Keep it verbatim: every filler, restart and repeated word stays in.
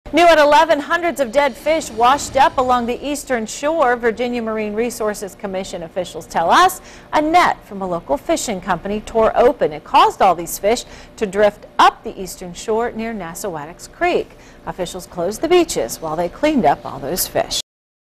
New at eleven, hundreds of dead fish washed up along the eastern shore. Virginia Marine Resources Commission officials tell us a net from a local fishing company tore open. It caused all these fish to drift up the eastern shore near Nassauatics Creek. Officials closed the beaches while they cleaned up all those fish.